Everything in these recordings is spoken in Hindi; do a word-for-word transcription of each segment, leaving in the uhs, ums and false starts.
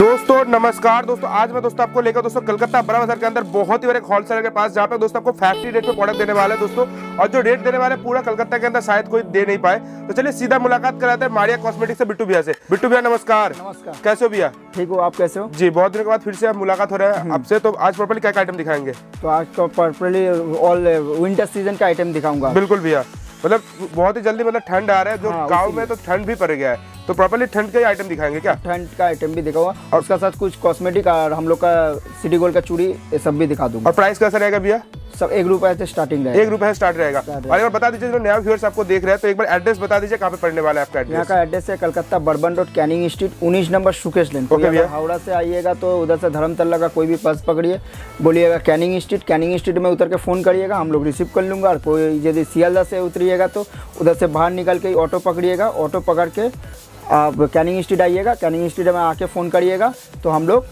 दोस्तों नमस्कार दोस्तों, आज मैं दोस्तों आपको लेकर दोस्तों कलकत्ता बड़ा बाजार के अंदर बहुत ही बड़े होलसेलर के पास, जहाँ पे दोस्तों आपको फैक्ट्री रेट पे प्रोडक्ट देने वाले हैं दोस्तों। और जो रेट देने वाले पूरा कलकत्ता के अंदर शायद कोई दे नहीं पाए। तो चलिए सीधा मुलाकात कराते हैं मारिया कॉस्मेटिक्स से बिट्टू भैया से। बिट्टू भैया नमस्कार। नमस्कार, कैसे हो भैया? ठीक हो, आप कैसे हो? जी, बहुत दिनों के बाद फिर से आप मुलाकात हो रहा है आपसे। तो आज प्रॉपर्ली क्या क्या आइटम दिखाएंगे? तो आज तो प्रॉपर्ली ऑल विंटर सीजन का आइटम दिखाऊंगा। बिल्कुल भैया, मतलब बहुत ही जल्दी मतलब ठंड आ रहा है, जो हाँ, गाँव में तो ठंड भी पड़ गया है, तो प्रॉपर्ली ठंड के आइटम दिखाएंगे क्या? ठंड का आइटम भी दिखाऊंगा और उसका साथ कुछ कॉस्मेटिक और हम लोग का सिटी गोल्ड का चूड़ी, ये सब भी दिखा दूंगा। और प्राइस कैसा रहेगा भैया? सब एक रुपए से स्टार्टिंग रहेगा। एक रुपए से स्टार्ट रहेगा। और एक बार बता दीजिए, जो नया व्यूअर्स आपको देख रहे हैं, तो एक बार एड्रेस बता दीजिए कहाँ पे पड़ने वाला है आपका एड्रेस? यहाँ का एड्रेस है Calcutta Bourbon Road, Canning Street, उन्नीस नंबर सुकेश लेन। ओके भैया। हावड़ा से आइएगा तो उधर से धर्मतल्ला का कोई भी बस पकड़िए, बोलिएगा कैनिंग स्ट्रीट, कैनिंग स्ट्रीट में उतर के फ़ोन करिएगा, हम लोग रिसीव कर लूँगा। और कोई यदि सियालदा से उतरिएगा तो उधर से बाहर निकल के ऑटो पकड़िएगा, ऑटो पकड़ के आप कैनिंग स्ट्रीट आइएगा, कैनिंग स्ट्रीट में आके फ़ोन करिएगा तो हम लोग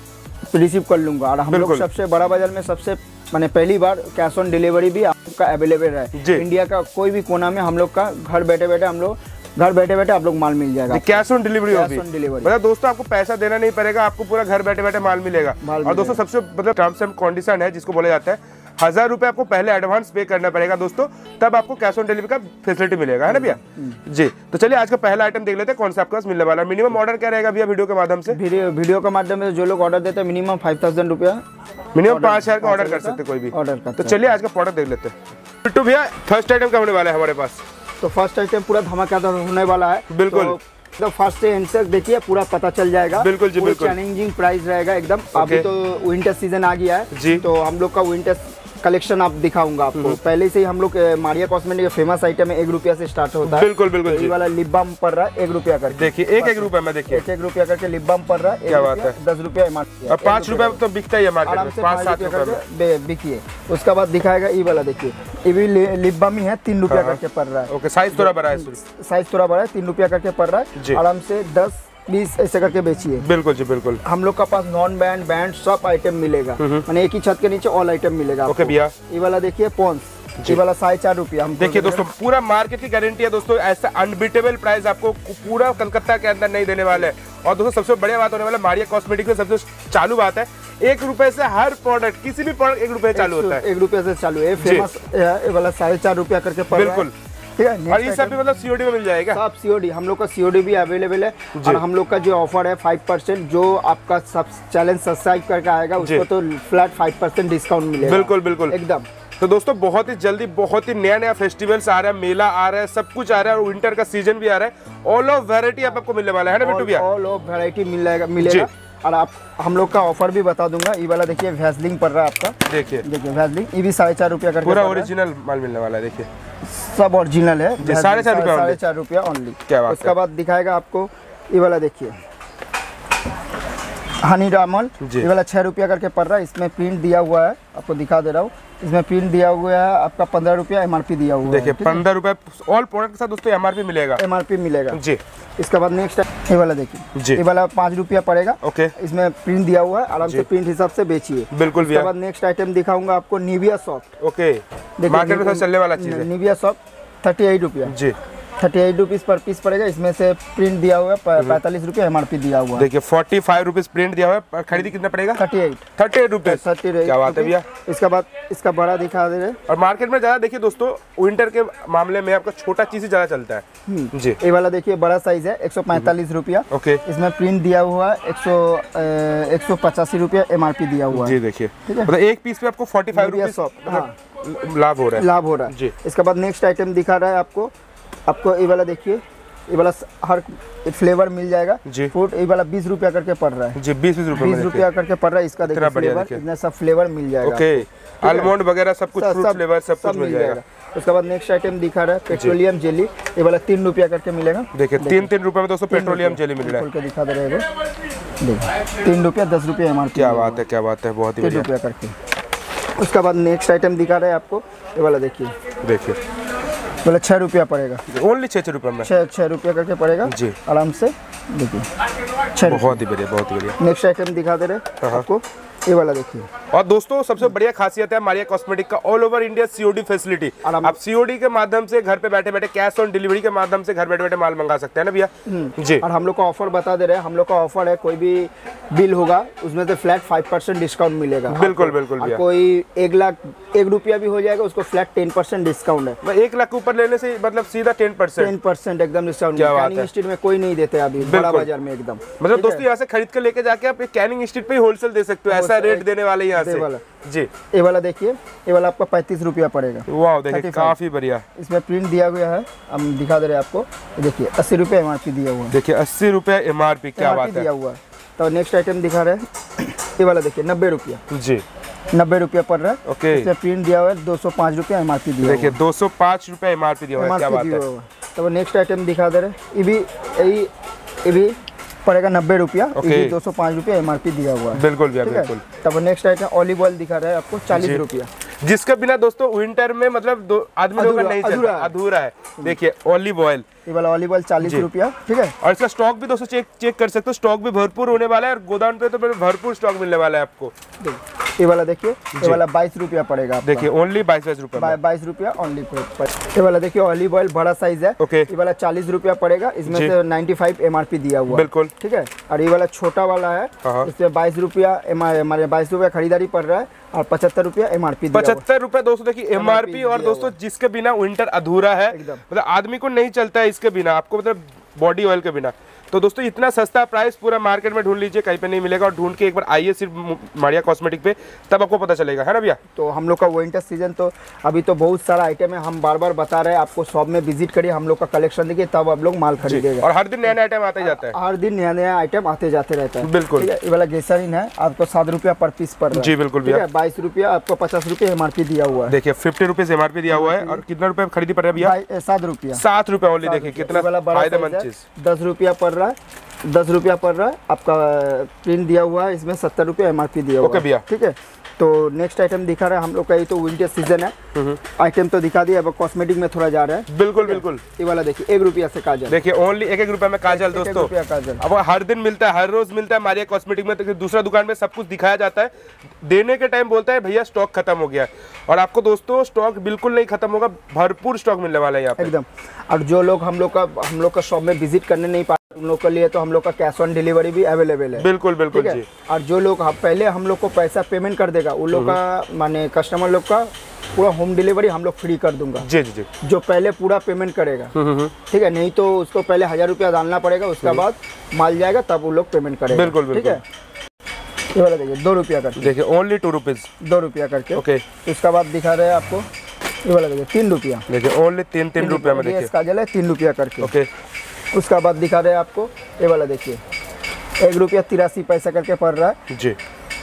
रिसीव कर लूँगा। और हम लोग सबसे बड़ा बाजार में सबसे मैंने पहली बार कैश ऑन डिलीवरी भी आपका अवेलेबल है। इंडिया का कोई भी कोना में हम लोग का घर बैठे बैठे हम लोग घर बैठे बैठे आप लोग माल मिल जाएगा। कैश ऑन डिलीवरी होगी, डिलीवरी मतलब दोस्तों आपको पैसा देना नहीं पड़ेगा, आपको पूरा घर बैठे बैठे माल मिलेगा। और दोस्तों सबसे मतलब टर्म्स एंड कंडीशन है जिसको बोला जाता है, हजार रुपए आपको पहले एडवांस पे करना पड़ेगा दोस्तों, तब आपको कैश ऑन डिलीवरी का फैसिलिटी मिलेगा, है ना भैया? जी, तो चलिए आज का पहला आइटम देख लेते हैं, कौन सा आपके पास मिलने वाला है। मिनिमम ऑर्डर क्या रहेगा भैया वीडियो के माध्यम से? वीडियो वीडियो के माध्यम से जो लोग ऑर्डर देते हैं मिनिमम फाइव थाउजेंड रुपया, मिनिमम पाँच हजार का ऑर्डर कर सकते कोई भी ऑर्डर कर। तो चलिए आज का प्रोडक्ट देख लेते हैं। बिट्टू भैया फर्स्ट आइटम क्या होने वाला है हमारे पास? तो फर्स्ट आइटम पूरा धमाकेदार होने वाला है। बिल्कुल, तो फर्स्ट से एंड तक देखिए, पूरा पता चल जाएगा। बिल्कुल जी, बिल्कुल चैलेंजिंग प्राइस रहेगा एकदम। अभी तो विंटर सीजन आ गया है जी, तो हम लोग का विंटर कलेक्शन आप दिखाऊंगा आपको। पहले से ही हम लोग मारिया कॉस्मेटिक फेमस आइटम है, एक रुपया से स्टार्ट होता है। बिल्कुल बिल्कुल। ये वाला लिप बाम पड़ रहा है एक रुपया करके, देखिए एक एक रुपया में, देखिए एक एक रुपया करके लिप बाम पड़ रहा है। क्या बात है, दस रुपया एमआरपी और पाँच रुपया तो बिकता ही है मार्केट में, पाँच सात रुपया बिकिए। उसके बाद दिखाएगा ये वाला, देखिए ये भी लिप बाम ही है, तीन रुपया करके पड़ रहा है। ओके, साइज थोड़ा बड़ा है, साइज थोड़ा बड़ा है, तीन रुपया करके पड़ रहा है। आराम से दस बीस ऐसे करके बेचिए। बिल्कुल जी बिल्कुल। हम लोग का पास नॉन बैंड बैंड सब आइटम मिलेगा, मैंने एक ही छत के नीचे ऑल आइटम मिलेगा। ओके भैया, ये वाला देखिए पॉन्स, ये वाला साढ़े चार रुपया। हम देखिए दोस्तों पूरा मार्केट की गारंटी है दोस्तों, ऐसा अनबीटेबल प्राइस आपको पूरा कलकत्ता के अंदर नहीं देने वाले हैं। और दोस्तों सबसे बढ़िया बात होने वाला मारिया कॉस्मेटिक में सबसे चालू बात है, एक रुपए से हर प्रोडक्ट, किसी भी प्रोडक्ट एक रुपए चालू होता है, एक रुपए से चालू है। फेमस ये वाला साढ़े चार रुपया करके पड़ रहा है। बिल्कुल, ठीक है। और ये सब भी मतलब सीओडी में मिल जाएगा? सब सीओडी, हम लोग का सीओडी भी अवेलेबल है। और हम लोग का जो ऑफर है फाइव परसेंट, जो आपका सब चैलेंज सब्सक्राइब करके आएगा उसको तो फ्लैट फाइव परसेंट डिस्काउंट मिलेगा। बिल्कुल बिल्कुल एकदम। तो दोस्तों बहुत ही जल्दी बहुत ही नया नया फेस्टिवल्स आ रहा है, मेला आ रहा है, सब कुछ आ रहा है, और विंटर का सीजन भी आ रहा है। ऑल ऑफ वैरायटी आपको मिलने वाला है ना बिट्टू भैया? ऑल ऑफ वैरायटी मिलेगा मिलेगा और आप हम लोग का ऑफर भी बता दूंगा। ये वाला देखिए वैसलीन पड़ रहा है आपका, देखिए देखिए वैसलीन, ये भी साढ़े चार रुपया करके पूरा ओरिजिनल माल मिलने वाला है। देखिए सब ओरिजिनल है, साढ़े चार रुपया साढ़े चार रुपया ओनली। क्या बात है। उसके बाद दिखाएगा आपको ये वाला, देखिए हनी डायमंड, ये वाला छः रुपया करके पड़ रहा है। इसमें प्रिंट दिया हुआ है, आपको दिखा दे रहा हूँ, इसमें प्रिंट दिया हुआ है आपका पंद्रह रुपया एमआरपी दिया हुआ है। देखिए पंद्रह रुपए ऑल प्रोडक्ट के साथ दोस्तों एमआरपी मिलेगा, एमआरपी मिलेगा जी। इसके बाद नेक्स्ट ये वाला देखिए, ये वाला पाँच रुपया पड़ेगा। ओके, इसमें प्रिंट दिया हुआ है, आराम से प्रिंट हिसाब से बेचिए। बिल्कुल। इसके बाद नेक्स्ट आइटम दिखाऊंगा आपको निविया सॉफ्ट। ओके, मार्केट में चलने वाला चीज है निविया सॉफ्ट, थर्टी एट रुपया जी, thirty eight rupees per piece पड़ेगा। इसमें से प्रिंट दिया हुआ है, पैंतालीस रुपया एमआरपी दिया हुआ है। देखिए फोर्टी फाइव रुपीज प्रिंट दिया हुआ है, खरीदी कितना पड़ेगा? Thirty eight thirty eight rupees. क्या बात है भैया। इसका बाद इसका बड़ा दिखा दे रहे। और मार्केट में ज्यादा देखिए दोस्तों विंटर के मामले में आपका छोटा चीज ही ज्यादा चलता है जी। ये वाला देखिए बड़ा साइज है, एक सौ पैंतालीस रुपया। ओके, इसमें प्रिंट दिया हुआ है, एक सौ एक सौ पचासी रुपया एमआरपी दिया हुआ है जी। देखिए मतलब एक पीस पे आपको फोर्टी फाइव रुपीज लाभ हो रहा है, लाभ हो रहा है जी। इसके बाद नेक्स्ट आइटम दिखा रहा है आपको आपको ये वाला देखिए, ये वाला हर फ्लेवर मिल जाएगा जी। फ्रूट ये वाला बीस रुपया करके पड़ रहा है जी, बीस बीस रुपया बीस रुपया करके पड़ रहा है। इसका देखिए फ्लेवर, इतना सब फ्लेवर मिल जाएगा। ओके, आलमंड वगैरह सब कुछ फ्रूट फ्लेवर सब कुछ मिल जाएगा। उसके बाद नेक्स्ट आइटम दिखा रहा है पेट्रोलियम जेली, ये वाला तीन रुपया करके मिलेगा। देखिए तीन तीन रुपए में दोस्तों पेट्रोलियम जेली मिल रहा है, खोल के दिखा दे रहे हैं, देखिए तीन रुपया दस रुपया एमआरपी। क्या बात है, क्या बात है, बहुत ही तीन रुपया करके। उसके बाद नेक्स्ट आइटम दिखा रहा है आपको, ये वाला देखिए, देखिए बोला छः रुपया पड़ेगा, ओनली छः छः रुपये में, छः छः रुपया करके पड़ेगा जी, आराम से। देखिए बहुत ही बढ़िया, बहुत ही बढ़िया। नेक्स्ट आइटम दिखा दे रहे आपको, ये वाला देखिए। और दोस्तों सबसे बढ़िया खासियत है मारिया कॉस्मेटिक का all over India COD facility. आप सीओडी के माध्यम से घर पे बैठे बैठे कैश ऑन डिलीवरी के माध्यम से घर बैठे बैठे माल मंगा सकते हैं ना भैया जी। और हम लोग का ऑफर बता दे रहे हैं, हम लोग का ऑफर है, कोई भी बिल होगा उसमें से फ्लैट फाइव परसेंट डिस्काउंट मिलेगा। बिल्कुल बिल्कुल और भैया। कोई एक लाख एक रुपया भी हो जाएगा उसको फ्लैट टेन परसेंट डिस्काउंट है। मैं एक लाख के ऊपर लेने से मतलब सीधा टेन परसेंट टेन परसेंट एकदम डिस्काउंट। क्या बात है। कैनिंग स्ट्रीट में कोई नहीं देते अभी बड़ा बाजार में एकदम। मतलब दोस्तों यहाँ से खरीद कर लेके जाके आप कैनिंग स्ट्रीट पे ही होलसेल दे सकते हो, ऐसा रेट देने वाले यहाँ से वाला। जी। ये वाला देखिए, ये वाला आपका पैंतीस रुपया पड़ेगा। वाह देखिए काफी बढ़िया। इसमें प्रिंट दिया हुआ है, हम दिखा दे रहे हैं आपको। देखिए अस्सी रुपये एम आर पी दिया हुआ है। देखिए अस्सी रुपये एम आर पी, क्या बात है। दिया हुआ है। तो नेक्स्ट आइटम दिखा रहे हैं, ये वाला देखिए नब्बे रुपया जी, नब्बे रुपया पड़ रहा है। ओके। इसमें प्रिंट दिया हुआ है, दो सौ पाँच रुपया एम आर पी दिया। देखिए दो सौ पाँच रुपये एम आर पी दिया हुआ है, क्या बात है। तो नेक्स्ट आइटम दिखा दे रहे हैं, ये भी यही ये भी पड़ेगा नब्बे रुपया, ये दो सौ पाँच रुपया एम आर पी दिया हुआ है। बिल्कुल भैया बिल्कुल। तब नेक्स्ट आइटम ऑलिव ऑयल दिखा रहा है आपको चालीस रुपया, जिसका बिना दोस्तों विंटर में मतलब दो आदमी लोग का नहीं चलता, अधूरा है। देखिए ऑलिव ऑयल, ये वाला ऑलिव ऑयल चालीस रुपया, ठीक है। और इसका स्टॉक भी दोस्तों चेक चेक कर सकते हो, स्टॉक भी भरपूर होने वाला है और गोदाम पे तो भरपूर स्टॉक मिलने वाला है आपको। ये वाला देखिए, ये वाला बाईस रुपया पड़ेगा। देखिए ओनली बाईस बाईस रुपया, बाईस रुपया ओनली। ये वाला देखिए ऑलिव ऑयल बड़ा साइज है, ओके। ये वाला चालीस रुपया पड़ेगा, इसमें से ninety five M R P दिया हुआ है, बिल्कुल ठीक है। और ये वाला छोटा वाला है, इसमें बाईस रुपया हमारे बाईस रुपया खरीदारी पड़ रहा है और पचहत्तर रुपया एम आर पी। पचहत्तर रुपया दोस्तों देखिए एम आर पी। और दोस्तों जिसके बिना विंटर अधूरा है, मतलब आदमी को नहीं चलता है इसके बिना, आपको मतलब बॉडी ऑयल के बिना। तो दोस्तों इतना सस्ता प्राइस पूरा मार्केट में ढूंढ लीजिए, कहीं पे नहीं मिलेगा। और ढूंढ के एक बार आइए सिर्फ मारिया कॉस्मेटिक पे, तब आपको पता चलेगा, है ना भैया। तो हम लोग का विंटर सीजन तो अभी तो बहुत सारा आइटम है, हम बार बार बता रहे हैं आपको, शॉप में विजिट करिए, हम लोग का कलेक्शन देखिए, तब आप लोग माल खरीदेगा। और हर दिन नया नया आइटम आते जाता है, हर दिन नया नया आइटम आते जाते रहता है, बिल्कुल। ये वाला ग्लिसरीन है, आपको सात रुपया पर पीस पर जी बिल्कुल भैया। बाईस रुपया आपको पचास रुपया एम आर पी दिया हुआ है। देखिए fifty rupees M R P दिया हुआ है। और कितना रुपया खरीदी पड़ रहा है भैया? सात रुपया, सात रुपया ओनली। देखिए कितना फायदेमंद चीज। दस रुपया पड़ रहा है, दस रुपया पड़ रहा है आपका। प्रिंट दिया हुआ है, इसमें सत्तर रुपया एम आर पी दिया हुआ है, ओके भैया, ठीक है। तो नेक्स्ट आइटम दिखा रहा है हम लोग का, ये तो विंटर सीजन है, आइटम तो दिखा दिया। अब कॉस्मेटिक में थोड़ा जा रहा है, बिल्कुल बिल्कुल। ये वाला देखिए एक रुपया से काजल, देखिए ओनली एक एक रुपया में काजल दोस्तों। काजल अब हर दिन मिलता है, हर रोज मिलता है मारिया कॉस्मेटिक में। तो दूसरा दुकान में सब कुछ दिखाया जाता है, देने के टाइम बोलता है भैया स्टॉक खत्म हो गया है। और आपको दोस्तों स्टॉक बिल्कुल नहीं खत्म होगा, भरपूर स्टॉक मिलने वाला है यहाँ पे एकदम। और जो लोग हम लोग का हम लोग का शॉप में विजिट करने नहीं पाते, उन लोग के लिए तो हम लोग का कैश ऑन डिलीवरी भी अवेलेबल है, बिल्कुल बिल्कुल जी। और जो लोग पहले हम लोग को पैसा पेमेंट कर देगा, उन लोग का माने कस्टमर लोग का पूरा होम डिलीवरी हम लोग फ्री कर दूंगा। जी जी जी। जो पहले पूरा पेमेंट करेगा, ठीक है, नहीं तो उसको पहले हजार रुपया डालना पड़ेगा, उसके बाद माल जाएगा तब वो लोग पेमेंट करेगा, बिल्कुल ठीक है। ये वाला देखिए दो रुपया करके, देखिए ओनली टू रुपीज, दो रुपया करके, ओके। उसके बाद दिखा रहे हैं आपको, ये वाला देखिए तीन रुपया, देखिए ओनली तीन तीन रुपया में, देखिए काजल है तीन रुपया करके, ओके। उसका बाद दिखा रहे हैं आपको, ये वाला देखिए एक रुपया तिरासी पैसा करके पड़ रहा है जी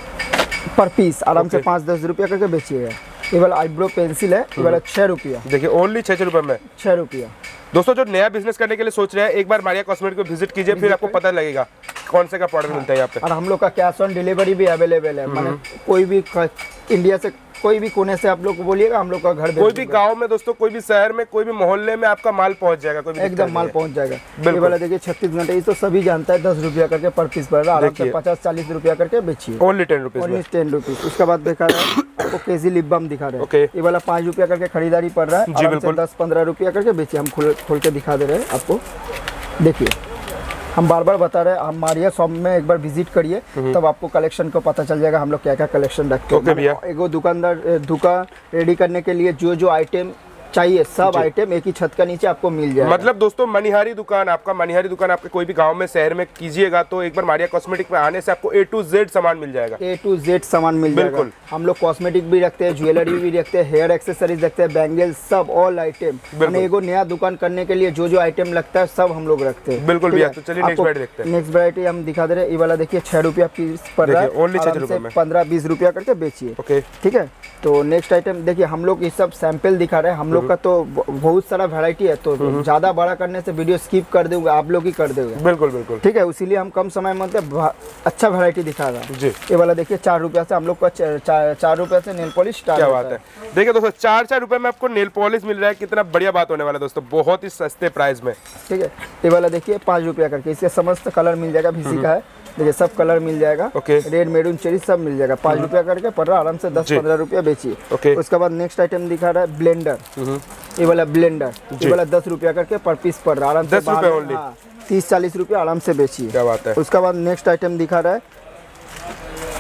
पर पीस, आराम से पाँच दस रुपया करके बेचिएगा। ये वाला आईब्रो पेंसिल है, ये वाला छः रुपया, देखिए ओनली छः छः रुपये में, छः रुपया। दोस्तों जो नया बिजनेस करने के लिए सोच रहे हैं, एक बार मारिया कॉस्मेटिक को विजिट कीजिए, फिर आपको पता लगेगा कौन से का प्रोडक्ट मिलता है यहाँ पे। और हम लोग का कैश ऑन डिलीवरी भी अवेलेबल है, माने कोई भी इंडिया से कोई भी कोने से आप लोग को बोलिएगा, हम लोग का घर कोई भी गांव में दोस्तों, कोई भी शहर में, कोई भी मोहल्ले में आपका माल पहुंच जाएगा, कोई भी एकदम माल पहुंच जाएगा। ये वाला देखिए छत्तीस घंटे, ये तो सभी जानता है, दस रुपया करके पर पीस पड़ रहा है, आराम से पचास चालीस रुपया करके बेचिए, only ten rupees, only ten rupees. उसके बाद देखा रहा है आपको केजी लिप बाम दिखा रहे हैं, ओके। ये वाला पाँच रुपया करके खरीदारी पड़ रहा है, आराम से दस पंद्रह रुपया करके बेचिए। हम खोल खोल के दिखा दे रहे हैं आपको, देखिए हम बार बार बता रहे हैं, हम मारिया शॉप में एक बार विजिट करिए, तब आपको कलेक्शन को पता चल जाएगा हम लोग क्या क्या कलेक्शन रखते हैं। ओके भैया। एगो दुकानदार दुकान रेडी करने के लिए जो जो आइटम चाहिए, सब आइटम एक ही छत का नीचे आपको मिल जाएगा। मतलब दोस्तों मनिहारी दुकान, आपका मनिहारी दुकान आपके कोई भी गांव में शहर में कीजिएगा, तो एक बार मारिया कॉस्मेटिक पे आने से आपको ए टू जेड सामान मिल जाएगा, ए टू जेड सामान मिल जाएगा। हम लोग कॉस्मेटिक भी रखते हैं, ज्वेलरी भी रखते हैं, हेयर एक्सेसरीज रखते हैं, बैंगल्स, सब ऑल आइटम। मैंने एगो नया दुकान करने के लिए जो जो आइटम लगता है सब हम लोग रखते हैं। बिल्कुल भैया। तो चलिए नेक्स्ट वैरायटी देखते हैं। नेक्स्ट वैरायटी हम दिखा दे रहे हैं, ये वाला देखिए छह रुपया पीस पड़ रहा है, ओनली छह रुपये में, पंद्रह बीस रुपया करके बेचिए, ओके, ठीक है। तो नेक्स्ट आइटम देखिए, हम लोग ये सब सैंपल दिखा रहे हैं, हम लोग का तो बहुत सारा वैरायटी है, तो ज्यादा बड़ा करने से वीडियो स्किप कर दूंगा, आप लोग ही कर दोगे, बिल्कुल बिल्कुल, ठीक है। इसीलिए हम कम समय में मतलब अच्छा वैरायटी दिखा रहा है जी। ये वाला देखिए चार रुपया से हम लोग का चार, चार रुपया से नेल पॉलिश स्टार्ट, क्या बात है। देखिए दोस्तों चार चार रुपए में आपको नेल पॉलिश मिल रहा है, कितना बढ़िया बात होने वाला है दोस्तों, बहुत ही सस्ते प्राइस में, ठीक है। ये वाला देखिए पाँच रुपया करके, इसके समस्त कलर मिल जाएगा, भीसी का है, देखिए सब कलर मिल जाएगा, ओके। रेड मेरून चेरी सब मिल जाएगा, पाँच रुपया करके पड़ रहा है, आराम से दस पंद्रह रुपया बेचिए, ओके। उसके बाद नेक्स्ट आइटम दिखा रहा है ब्लेंडर, ये वाला ब्लेंडर, ये वाला दस रुपया करके पर पीस पड़ रहा है, आराम से दस रुपये ओनली, तीस चालीस रुपया आराम से बेचिए, क्या बात है। उसके बाद नेक्स्ट आइटम दिखा रहा है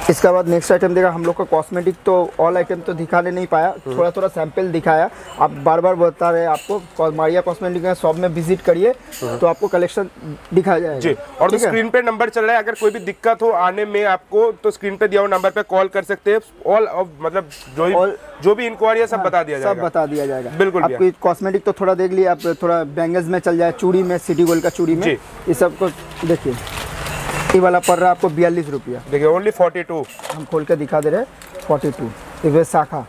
इसके बाद नेक्स्ट आइटम देखा हम लोग का कॉस्मेटिक, तो ऑल आइटम तो दिखाने नहीं पाया, थोड़ा थोड़ा सैंपल दिखाया। आप बार बार बता रहे हैं आपको मारिया कॉस्मेटिक के शॉप में विजिट करिए तो आपको कलेक्शन दिखाया जाएगा जी। और तो स्क्रीन पे नंबर चल रहा है, अगर कोई भी दिक्कत हो आने में आपको तो स्क्रीन पे दिया हुआ नंबर पे कॉल कर सकते हैं। ऑल मतलब जो भी जो भी इंक्वायरी है सब बता दिया जाएगा, सब बता दिया जाएगा। बिल्कुल। आपको कॉस्मेटिक तो थोड़ा देख लिया, आप थोड़ा बैंगल्स में चल जाए, चूड़ी में, सिटी गोल्ड का चूड़ी में, ये सब को देखिए। ये वाला पड़ रहा है आपको बयालीस रुपया। देखिए ओनली फोर्टी टू, हम खोल के दिखा दे रहे हैं फोर्टी टू। ये शाखा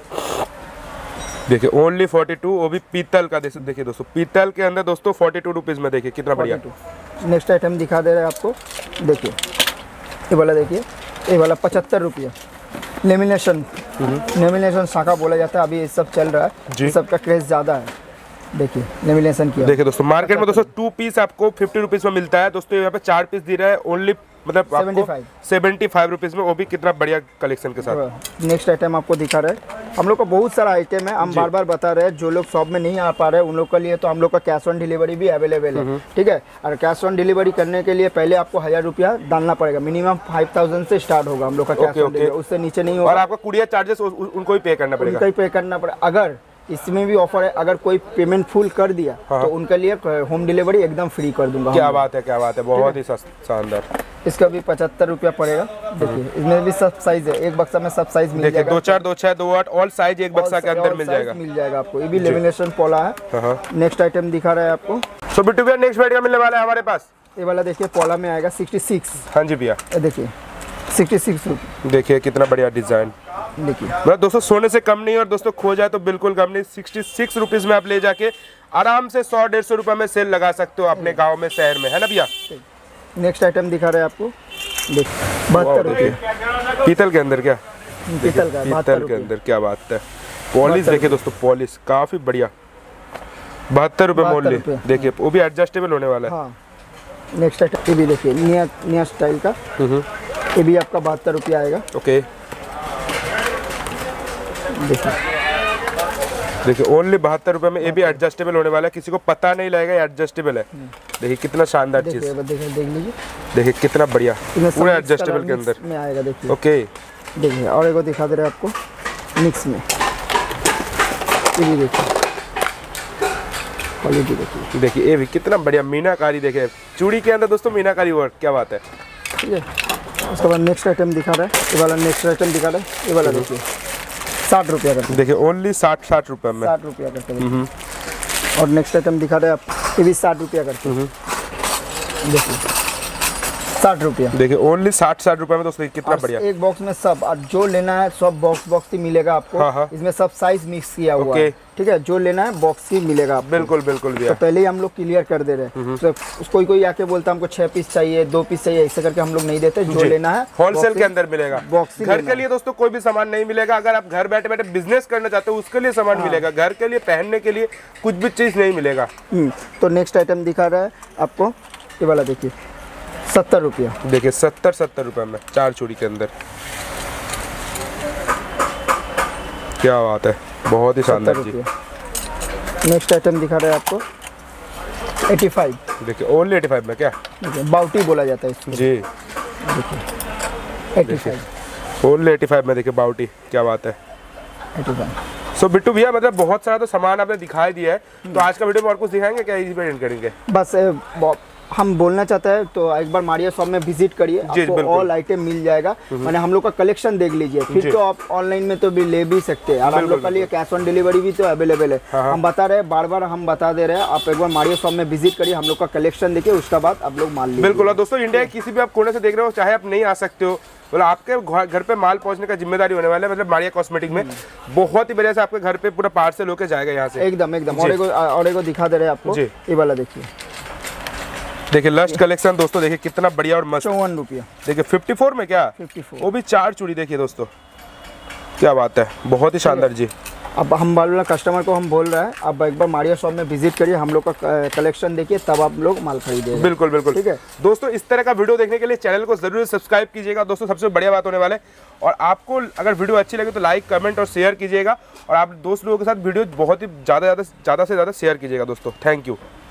देखिए ओनली फोर्टी टू, वो भी पीतल का। देखिए दोस्तों पीतल के अंदर दोस्तों फोर्टी टू रुपीज में, देखिए कितना बढ़िया। नेक्स्ट आइटम दिखा दे रहे हैं आपको, देखिए ये वाला, देखिए ये वाला पचहत्तर रुपया। लेमिनेशन, लेमिनेशन शाखा बोला जाता है, अभी ये सब चल रहा है, ये सब का क्रेज ज़्यादा है। देखिए लेमिनेशन किया। देखिए दोस्तों मार्केट में दोस्तों टू पीस आपको फिफ्टी रुपीज में मिलता है, दोस्तों यहाँ पे चार पीस दे रहा है ओनली मतलब सेवेंटी फाइव रुपीज में, वो भी कितना बढ़िया कलेक्शन के साथ। नेक्स्ट आइटम आपको दिखा रहे हैं, हम लोग का बहुत सारा आइटम है, हम बार बार बता रहे हैं, जो लोग शॉप में नहीं आ पा रहे हैं उन लोग के लिए तो हम लोग का कैश ऑन डिलीवरी भी अवेलेबल है, ठीक है। और कैश ऑन डिलीवरी करने के लिए पहले आपको हजार रुपया डालना पड़ेगा, मिनिमम फाइव थाउजेंड से स्टार्ट होगा हम लोग का कैश ऑन डिलीवरी, उससे नीचे नहीं होगा। और आपका कुरियर चार्जेस उनको ही पे करना पड़ेगा, उनको ही पे करना पड़ेगा। अगर इसमें भी ऑफर है, अगर कोई पेमेंट फुल कर दिया हाँ। तो उनके लिए होम डिलीवरी एकदम फ्री कर दूंगा। क्या बात है, क्या बात है, बहुत ही शानदार। इसका भी पचहत्तर रुपया पड़ेगा। देखिए इसमें भी सब साइज है, एक बक्सा में सब साइज मिल जाएगा। दो चार दो छह दो आठ ऑल साइज एक बक्सा के अंदर मिल जाएगा, मिल जाएगा आपको। ये भी लेमिनेशन पोला है। नेक्स्ट आइटम दिखा रहा है आपको, सो बिट्टू भैया नेक्स्ट वीडियो मिलने वाला है हमारे पास। ये वाला देखिए पोला में आएगा सिक्सटी सिक्स। हाँ जी भैया, देखिए सिक्सटी सिक्स रुपये। देखिए कितना बढ़िया डिजाइन, देखिए मतलब दोस्तों सोने से कम नहीं, और दोस्तों खो जाए तो बिल्कुल कम नहीं। सिक्सटी सिक्स रुपीज में आप ले जाके आराम से सौ डेढ़ सौ रुपए में सेल लगा सकते हो अपने गांव में, शहर में, है ना भैया। नेक्स्ट आइटम दिखा रहे हैं आपको, देखिए बहत्तर रुपये पीतल के अंदर। क्या पीतल का पीतल के अंदर, क्या बात है। पॉलिश देखिए दोस्तों, पॉलिश काफी बढ़िया, बहत्तर रुपए मूल्य। देखिए वो भी एडजस्टेबल होने वाला है। नेक्स्ट आइटम ये भी देखिए नया नया स्टाइल का, ये भी आपका बहत्तर रुपया आएगा। ओके देखिए देखिए ओनली बहत्तर रुपए में, ये भी एडजस्टेबल होने वाला है, किसी को पता नहीं लगेगा एडजस्टेबल है। देखिए कितना शानदार चीज, देखिए देख लीजिए, देखिए कितना बढ़िया, पूरा एडजस्टेबल के अंदर में आएगा। देखिए ओके देखिए, और एक दिखा दे रहे हैं आपको मिक्स में, ये भी देखिए क्वालिटी देखिए। देखिए ये भी कितना बढ़िया मीनाकारी, देखिए चूड़ी के अंदर दोस्तों मीनाकारी वर्क, क्या बात है। ठीक है, उसके बाद नेक्स्ट आइटम दिखा रहा है, ये वाला नेक्स्ट आइटम दिखा रहा है, ये वाला देखिए साठ रुपया करते हैं। देखिए ओनली साठ साठ रुपये में, साठ रुपया करते हैं। और नेक्स्ट आइटम दिखा रहे हैं आप, ये भी साठ रुपया करते हैं। देखिए साठ रुपया, देखिए ओनली साठ साठ रुपए में दोस्तों, कितना बढ़िया। एक बॉक्स में सब, और जो लेना है सब बॉक्स बॉक्स ही मिलेगा आपको। हाँ हाँ। इसमें सब साइज मिक्स किया हुआ है, ठीक है, जो लेना है बॉक्स ही मिलेगा आपको। बिल्कुल बिल्कुल भैया, तो पहले ही हम लोग क्लियर कर दे रहे हैं, तो कोई कोई आके बोलता है हमको छह पीस चाहिए, दो पीस चाहिए, ऐसे करके हम लोग नहीं देते, जो लेना है होलसेल के अंदर मिलेगा। बॉक्स घर के लिए दोस्तों कोई भी सामान नहीं मिलेगा, अगर आप घर बैठे बैठे बिजनेस करना चाहते हो उसके लिए सामान मिलेगा, घर के लिए पहनने के लिए कुछ भी चीज नहीं मिलेगा। तो नेक्स्ट आइटम दिखा रहा है आपको, ये वाला देखिए सत्तर रुपया। देखिए सत्तर सत्तर रुपए में चार चूड़ी के अंदर, क्या बात है, बहुत ही शानदार चीज। नेक्स्ट आइटम दिखा रहे हैं आपको पचासी। देखिए ओनली पचासी में, क्या बाउटी बोला जाता है इसको जी। देखिए पचासी, ओनली पचासी में, देखिए बाउटी, क्या बात है। पचासी। सो बिट्टू भैया मतलब बहुत सारा तो सामान आपने दिखाई दिया है, तो आज का वीडियो में और कुछ दिखाएंगे क्या, इसी पे एंड करेंगे? बस हम बोलना चाहते हैं तो एक बार मारिया शॉप में विजिट करिए, आपको ऑल आइटम मिल जाएगा। मैंने हम लोग का कलेक्शन देख लीजिए, फिर तो आप ऑनलाइन में तो भी ले भी सकते हैं, और हम लोग के लिए कैश ऑन डिलीवरी भी तो अवेलेबल है। हाँ। हम बता रहे हैं, बार बार हम बता दे रहे हैं, आप एक बार मारिया शॉप में विजिट करिए, हम लोग का कलेक्शन देखिए, उसके बाद आप लोग माल लीजिए। बिल्कुल। और दोस्तों इंडिया के किसी भी आप कोने से देख रहे हो, चाहे आप नहीं आ सकते हो, मतलब आपके घर पे माल पहुंचने का जिम्मेदारी होने वाला है, मतलब मारिया कॉस्मेटिक में बहुत ही बढ़िया से आपके घर पे पूरा पार्सल होकर जाएगा यहाँ से, एकदम एकदम। और एगो और एगो दिखा दे रहे हैं आपको, ये वाला देखिए, देखिए लस्ट कलेक्शन दोस्तों, देखिए कितना बढ़िया और मस्त। चौवन रुपया, देखिए फिफ्टी फोर में, क्या फिफ्टी फोर, वो भी चार चूड़ी। देखिए दोस्तों क्या बात है, बहुत ही शानदार जी। अब हम वाला कस्टमर को हम बोल रहे हैं, अब एक बार मारिया शॉप में विजिट करिए, हम लोग का कलेक्शन देखिए, तब आप लोग माल खरीदिए। बिल्कुल बिल्कुल, ठीक है दोस्तों। इस तरह का वीडियो देखने के लिए चैनल को जरूर सब्सक्राइब कीजिएगा दोस्तों, सबसे बढ़िया बात होने वाला है। और आपको अगर वीडियो अच्छी लगे तो लाइक कमेंट और शेयर कीजिएगा, और आप दोस्त लोगों के साथ वीडियो बहुत ही ज़्यादा ज़्यादा ज़्यादा से ज़्यादा शेयर कीजिएगा दोस्तों। Thank you.